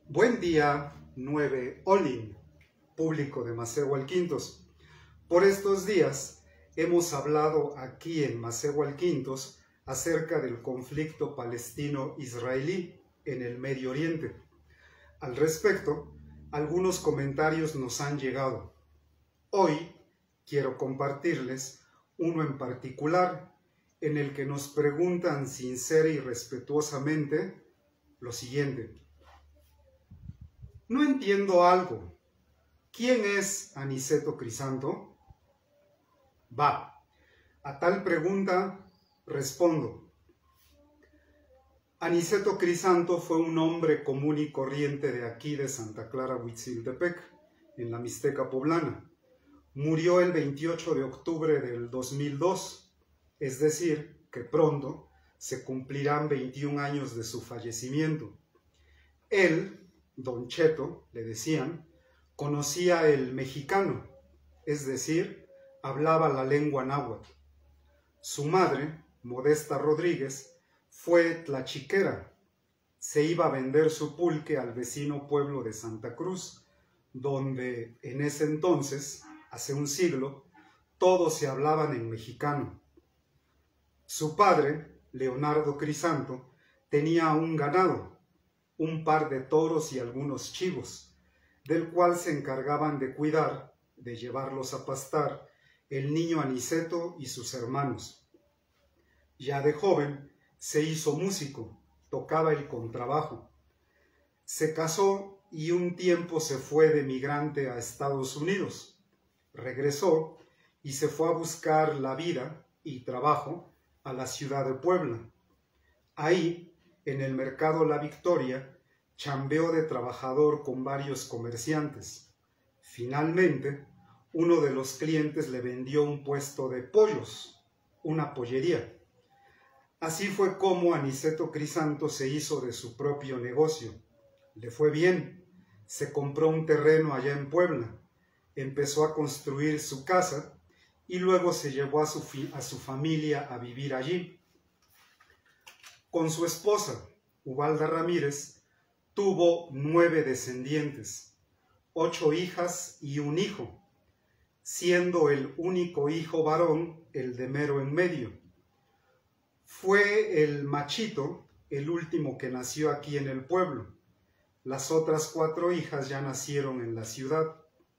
Buen día, 9 Olin, público de Macehualquintos. Por estos días hemos hablado aquí en Macehualquintos acerca del conflicto palestino-israelí en el Medio Oriente. Al respecto, algunos comentarios nos han llegado. Hoy quiero compartirles uno en particular en el que nos preguntan sincera y respetuosamente lo siguiente. No entiendo algo. ¿Quién es Aniceto Crisanto? A tal pregunta respondo. Aniceto Crisanto fue un hombre común y corriente de aquí de Santa Clara Huitziltepec, en la Mixteca poblana. Murió el 28 de octubre del 2002, es decir, que pronto se cumplirán 21 años de su fallecimiento. Él, Don Cheto, le decían, conocía el mexicano, es decir, hablaba la lengua náhuatl. Su madre, Modesta Rodríguez, fue tlachiquera. Se iba a vender su pulque al vecino pueblo de Santa Cruz, donde en ese entonces, hace un siglo, todos se hablaban en mexicano. Su padre, Leonardo Crisanto, tenía un ganado, un par de toros y algunos chivos, del cual se encargaban de cuidar, de llevarlos a pastar, el niño Aniceto y sus hermanos. Ya de joven se hizo músico, tocaba el contrabajo. Se casó y un tiempo se fue de migrante a Estados Unidos. Regresó y se fue a buscar la vida y trabajo a la ciudad de Puebla. Ahí, en el mercado La Victoria, chambeó de trabajador con varios comerciantes. Finalmente, uno de los clientes le vendió un puesto de pollos, una pollería. Así fue como Aniceto Crisanto se hizo de su propio negocio. Le fue bien, se compró un terreno allá en Puebla, empezó a construir su casa y luego se llevó a su familia a vivir allí. Con su esposa, Ubalda Ramírez, tuvo 9 descendientes, 8 hijas y un hijo, siendo el único hijo varón el de mero en medio. Fue el machito, el último que nació aquí en el pueblo. Las otras 4 hijas ya nacieron en la ciudad.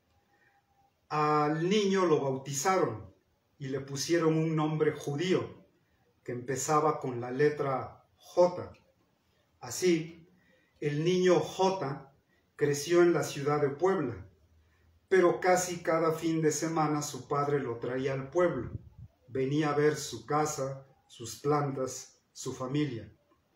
Al niño lo bautizaron y le pusieron un nombre judío que empezaba con la letra J. Así, el niño J creció en la ciudad de Puebla, pero casi cada fin de semana su padre lo traía al pueblo. Venía a ver su casa, sus plantas, su familia.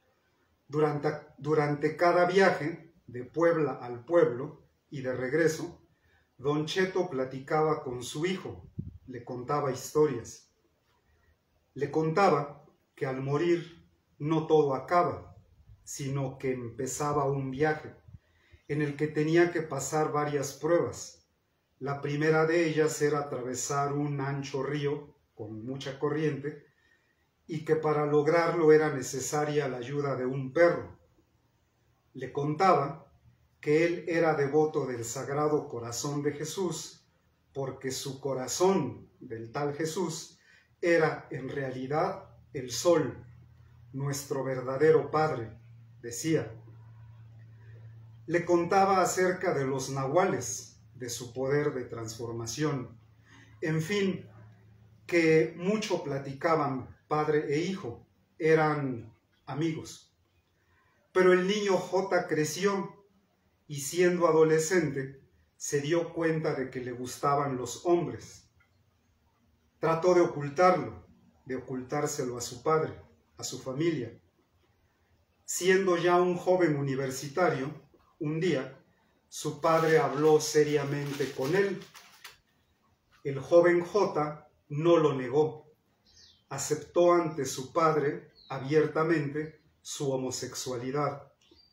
Durante cada viaje, de Puebla al pueblo y de regreso, Don Cheto platicaba con su hijo, le contaba historias. Le contaba que al morir no todo acaba, sino que empezaba un viaje, en el que tenía que pasar varias pruebas. La primera de ellas era atravesar un ancho río con mucha corriente, y que para lograrlo era necesaria la ayuda de un perro. Le contaba que él era devoto del Sagrado Corazón de Jesús, porque su corazón del tal Jesús era en realidad el sol, nuestro verdadero Padre, decía. Le contaba acerca de los nahuales, de su poder de transformación. En fin, que mucho platicaban padre e hijo, eran amigos. Pero el niño J creció y siendo adolescente se dio cuenta de que le gustaban los hombres. Trató de ocultarlo, de ocultárselo a su padre, a su familia. Siendo ya un joven universitario, un día su padre habló seriamente con él. El joven J no lo negó. Aceptó ante su padre abiertamente su homosexualidad.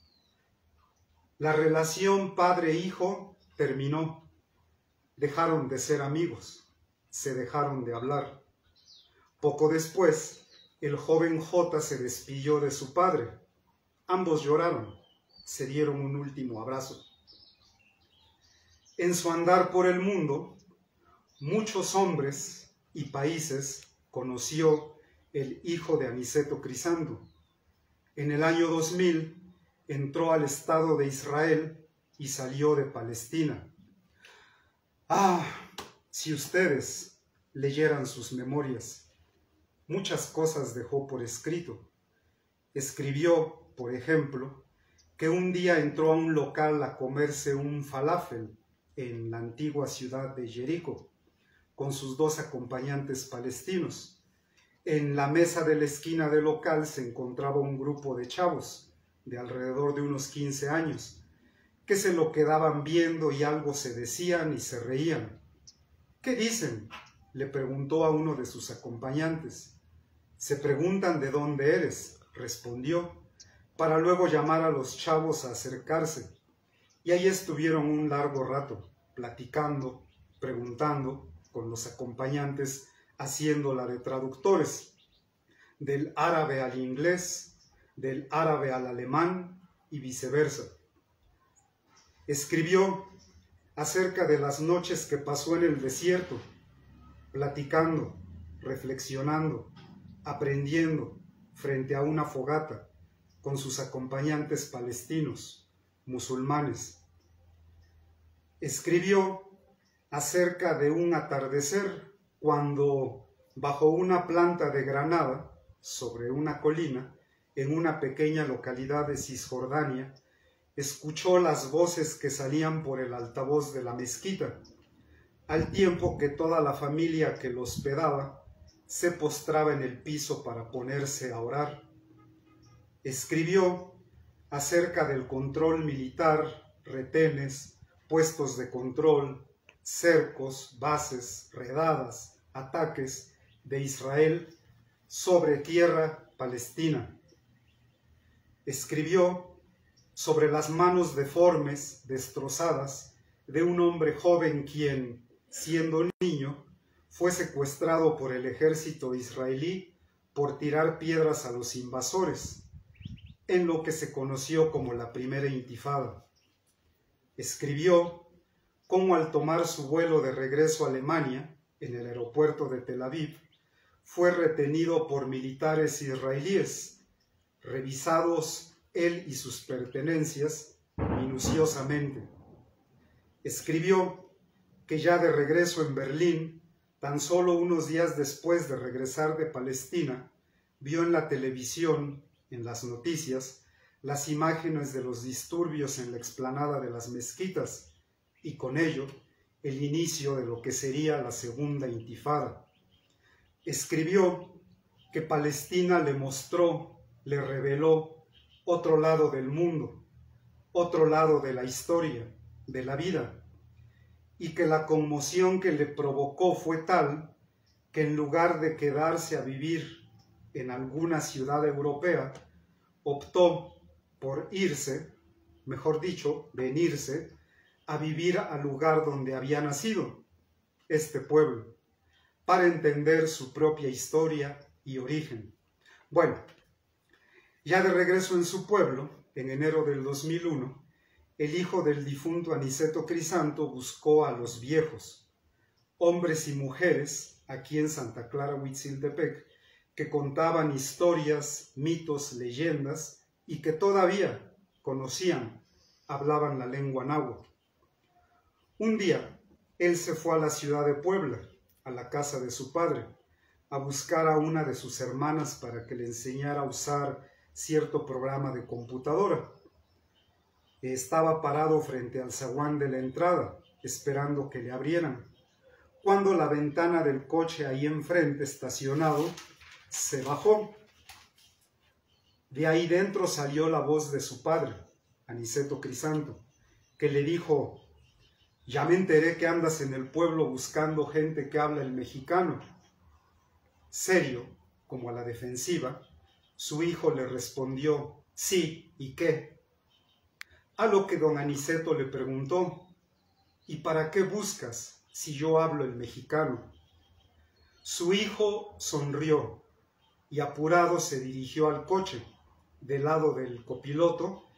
La relación padre-hijo terminó. Dejaron de ser amigos, se dejaron de hablar. Poco después, el joven J se despidió de su padre. Ambos lloraron. se dieron un último abrazo. En su andar por el mundo, muchos hombres y países conoció el hijo de Aniceto Crisanto. En el año 2000 entró al Estado de Israel y salió de Palestina. Si ustedes leyeran sus memorias, muchas cosas dejó por escrito. Escribió, por ejemplo, que un día entró a un local a comerse un falafel en la antigua ciudad de Jericó, con sus 2 acompañantes palestinos. En la mesa de la esquina del local se encontraba un grupo de chavos, de alrededor de unos 15 años, que se lo quedaban viendo y algo se decían y se reían. ¿Qué dicen?, le preguntó a uno de sus acompañantes. Se preguntan de dónde eres, respondió, para luego llamar a los chavos a acercarse. Y ahí estuvieron un largo rato, platicando, preguntando, con los acompañantes, haciéndola de traductores, del árabe al inglés, del árabe al alemán y viceversa. Escribió acerca de las noches que pasó en el desierto, platicando, reflexionando, aprendiendo frente a una fogata con sus acompañantes palestinos, musulmanes. Escribió acerca de un atardecer cuando, bajo una planta de granada, sobre una colina, en una pequeña localidad de Cisjordania, escuchó las voces que salían por el altavoz de la mezquita, al tiempo que toda la familia que lo hospedaba se postraba en el piso para ponerse a orar. Escribió acerca del control militar, retenes, puestos de control, cercos, bases, redadas, ataques de Israel sobre tierra palestina. Escribió sobre las manos deformes, destrozadas, de un hombre joven quien, siendo niño, fue secuestrado por el ejército israelí por tirar piedras a los invasores, en lo que se conoció como la primera intifada. Escribió cómo al tomar su vuelo de regreso a Alemania, en el aeropuerto de Tel Aviv, fue retenido por militares israelíes, revisados él y sus pertenencias minuciosamente. Escribió que ya de regreso en Berlín, tan solo unos días después de regresar de Palestina, vio en la televisión, en las noticias, las imágenes de los disturbios en la explanada de las mezquitas y con ello el inicio de lo que sería la segunda intifada. Escribió que Palestina le mostró, le reveló otro lado del mundo, otro lado de la historia, de la vida, y que la conmoción que le provocó fue tal que en lugar de quedarse a vivir en alguna ciudad europea, optó por irse, mejor dicho, venirse, a vivir al lugar donde había nacido, este pueblo, para entender su propia historia y origen. Bueno, ya de regreso en su pueblo, en enero del 2001, el hijo del difunto Aniceto Crisanto buscó a los viejos, hombres y mujeres, aquí en Santa Clara Huitziltepec, que contaban historias, mitos, leyendas, y que todavía conocían, hablaban la lengua náhuatl. Un día, él se fue a la ciudad de Puebla, a la casa de su padre, a buscar a una de sus hermanas para que le enseñara a usar cierto programa de computadora. Estaba parado frente al zaguán de la entrada, esperando que le abrieran, cuando la ventana del coche ahí enfrente estacionado se bajó. De ahí dentro salió la voz de su padre, Aniceto Crisanto, que le dijo: «Ya me enteré que andas en el pueblo buscando gente que habla el mexicano». Serio, como a la defensiva, su hijo le respondió: «Sí, ¿y qué?». A lo que don Aniceto le preguntó: «¿Y para qué buscas si yo hablo el mexicano?». Su hijo sonrió y apurado se dirigió al coche, del lado del copiloto,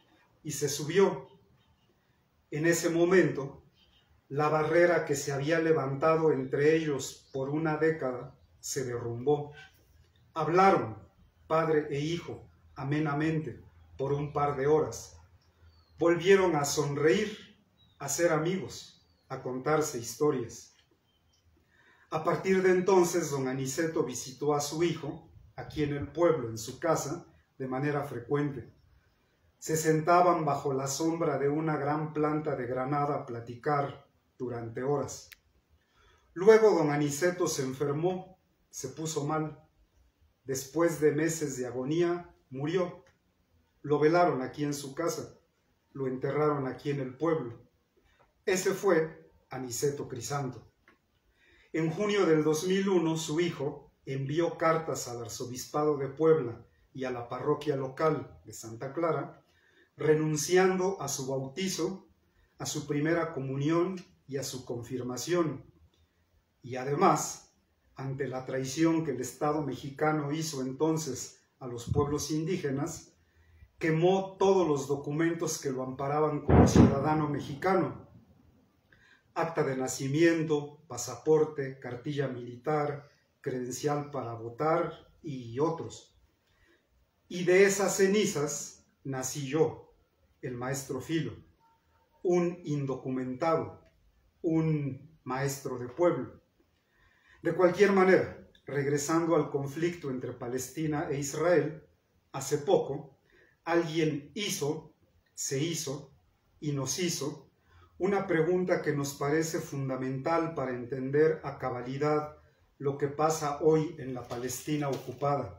y se subió. En ese momento, la barrera que se había levantado entre ellos por una década se derrumbó. Hablaron, padre e hijo, amenamente, por un par de horas. Volvieron a sonreír, a ser amigos, a contarse historias. A partir de entonces, don Aniceto visitó a su hijo, aquí en el pueblo, en su casa, de manera frecuente. Se sentaban bajo la sombra de una gran planta de granada a platicar durante horas. Luego don Aniceto se enfermó, se puso mal. Después de meses de agonía, murió. Lo velaron aquí en su casa, lo enterraron aquí en el pueblo. Ese fue Aniceto Crisanto. En junio del 2001, su hijo envió cartas al arzobispado de Puebla y a la parroquia local de Santa Clara, renunciando a su bautizo, a su primera comunión y a su confirmación. Y además, ante la traición que el Estado mexicano hizo entonces a los pueblos indígenas, quemó todos los documentos que lo amparaban como ciudadano mexicano: acta de nacimiento, pasaporte, cartilla militar, credencial para votar y otros. Y de esas cenizas nací yo, el maestro Filo, un indocumentado, un maestro de pueblo. De cualquier manera, regresando al conflicto entre Palestina e Israel, hace poco, alguien se hizo y nos hizo una pregunta que nos parece fundamental para entender a cabalidad lo que pasa hoy en la Palestina ocupada.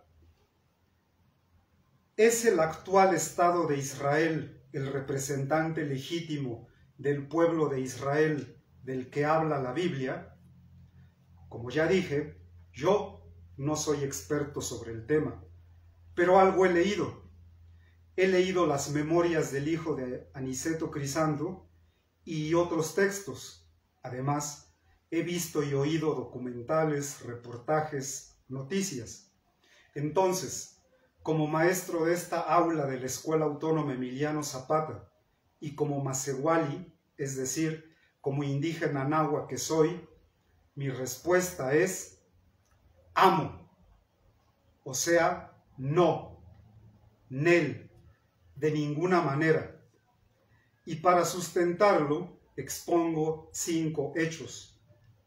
¿Es el actual Estado de Israel el representante legítimo del pueblo de Israel del que habla la Biblia? Como ya dije, yo no soy experto sobre el tema, pero algo he leído. He leído las memorias del hijo de Aniceto Crisanto y otros textos. Además, he visto y oído documentales, reportajes, noticias. Entonces, como maestro de esta aula de la Escuela Autónoma Emiliano Zapata y como macehuali, es decir, como indígena nahua que soy, mi respuesta es amo, o sea, no, nel, de ninguna manera. Y para sustentarlo, expongo 5 hechos.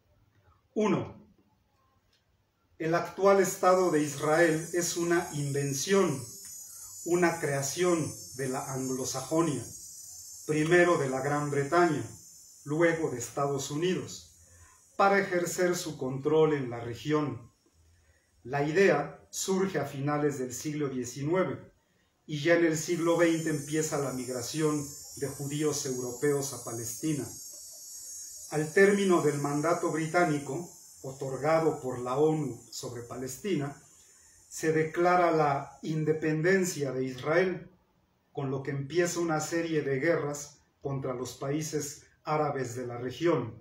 1. El actual Estado de Israel es una invención, una creación de la anglosajonia, primero de la Gran Bretaña, luego de Estados Unidos, para ejercer su control en la región. La idea surge a finales del siglo XIX y ya en el siglo XX empieza la migración de judíos europeos a Palestina. Al término del mandato británico, otorgado por la ONU sobre Palestina, se declara la independencia de Israel, con lo que empieza una serie de guerras contra los países árabes de la región.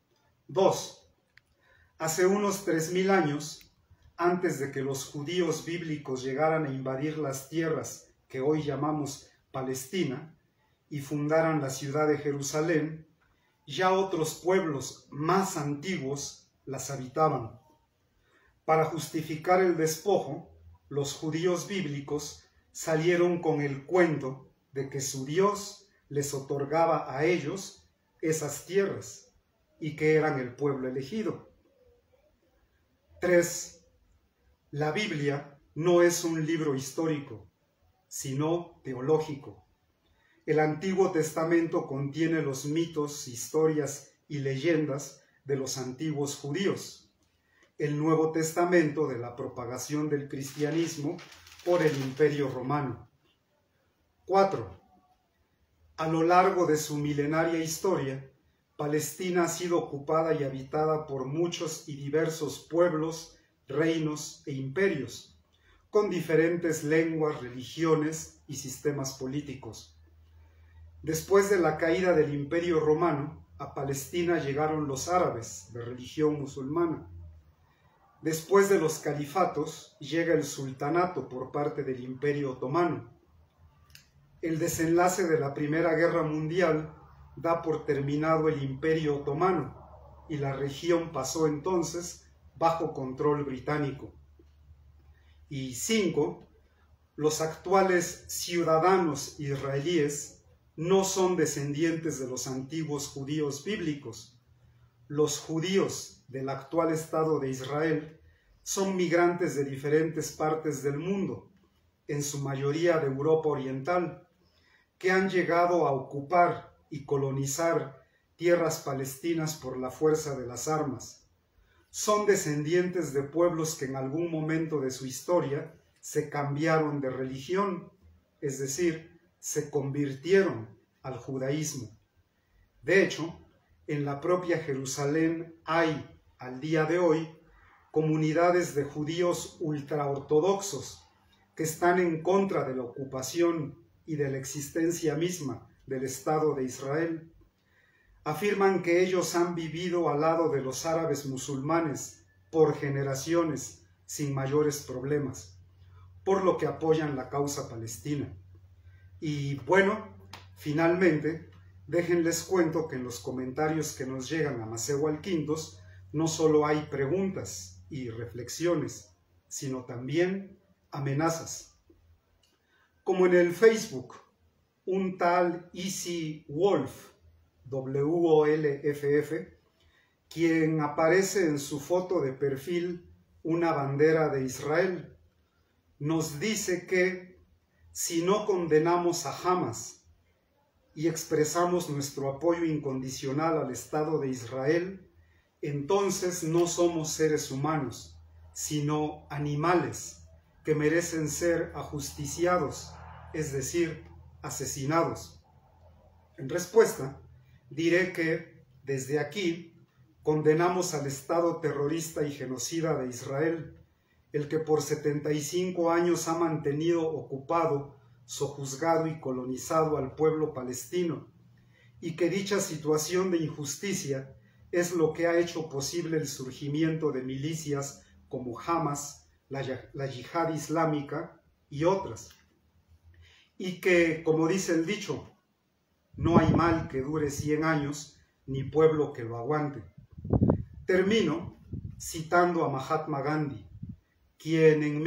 2. Hace unos 3000 años, antes de que los judíos bíblicos llegaran a invadir las tierras que hoy llamamos Palestina y fundaran la ciudad de Jerusalén, ya otros pueblos más antiguos las habitaban. Para justificar el despojo, los judíos bíblicos salieron con el cuento de que su Dios les otorgaba a ellos esas tierras y que eran el pueblo elegido. 3. La Biblia no es un libro histórico, sino teológico. El Antiguo Testamento contiene los mitos, historias y leyendas de los antiguos judíos. El Nuevo Testamento de la propagación del cristianismo por el Imperio Romano. 4. A lo largo de su milenaria historia, Palestina ha sido ocupada y habitada por muchos y diversos pueblos, reinos e imperios, con diferentes lenguas, religiones y sistemas políticos. Después de la caída del Imperio Romano, a Palestina llegaron los árabes, de religión musulmana. Después de los califatos, llega el sultanato por parte del Imperio Otomano. el desenlace de la Primera Guerra Mundial da por terminado el Imperio Otomano y la región pasó entonces bajo control británico. Y 5. Los actuales ciudadanos israelíes no son descendientes de los antiguos judíos bíblicos. Los judíos del actual Estado de Israel son migrantes de diferentes partes del mundo, en su mayoría de Europa Oriental, que han llegado a ocupar y colonizar tierras palestinas por la fuerza de las armas. Son descendientes de pueblos que en algún momento de su historia se cambiaron de religión, es decir, se convirtieron al judaísmo. De hecho, en la propia Jerusalén hay, al día de hoy, comunidades de judíos ultraortodoxos que están en contra de la ocupación y de la existencia misma del Estado de Israel. Afirman que ellos han vivido al lado de los árabes musulmanes por generaciones sin mayores problemas, por lo que apoyan la causa palestina. Y bueno, finalmente, déjenles cuento que en los comentarios que nos llegan a Maceo Alquintos no solo hay preguntas y reflexiones, sino también amenazas. Como en el Facebook, un tal Easy Wolf, W-O-L-F-F, quien aparece en su foto de perfil una bandera de Israel, nos dice que si no condenamos a Hamas y expresamos nuestro apoyo incondicional al Estado de Israel, entonces no somos seres humanos, sino animales que merecen ser ajusticiados, es decir, asesinados. En respuesta, diré que, desde aquí, condenamos al Estado terrorista y genocida de Israel, el que por 75 años ha mantenido ocupado, sojuzgado y colonizado al pueblo palestino, y que dicha situación de injusticia es lo que ha hecho posible el surgimiento de milicias como Hamas, la Yihad Islámica y otras. Y que, como dice el dicho, no hay mal que dure 100 años, ni pueblo que lo aguante. Termino citando a Mahatma Gandhi, quien en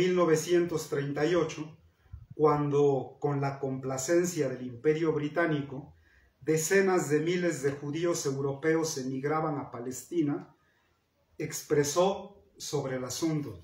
1938, cuando con la complacencia del Imperio Británico, decenas de miles de judíos europeos emigraban a Palestina, expresó sobre el asunto: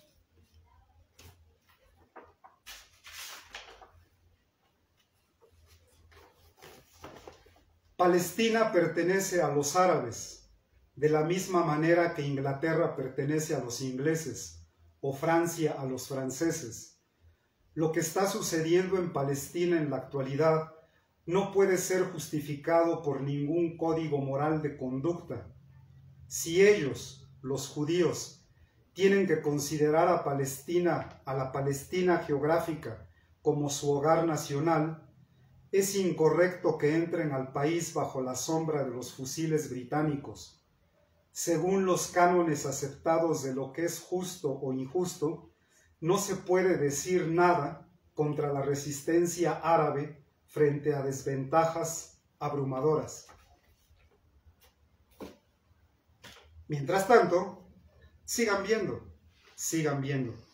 Palestina pertenece a los árabes, de la misma manera que Inglaterra pertenece a los ingleses, o Francia a los franceses. Lo que está sucediendo en Palestina en la actualidad no puede ser justificado por ningún código moral de conducta. Si ellos, los judíos, tienen que considerar a la Palestina geográfica como su hogar nacional, es incorrecto que entren al país bajo la sombra de los fusiles británicos. Según los cánones aceptados de lo que es justo o injusto, no se puede decir nada contra la resistencia árabe frente a desventajas abrumadoras. Mientras tanto, sigan viendo.